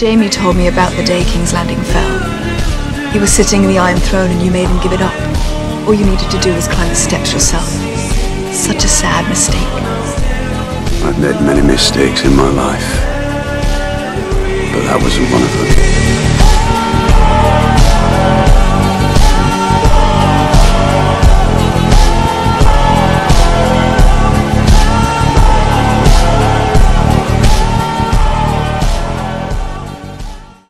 Jamie told me about the day King's Landing fell. He was sitting in the Iron Throne and you made him give it up. All you needed to do was climb the steps yourself. Such a sad mistake. I've made many mistakes in my life, but that wasn't one of them.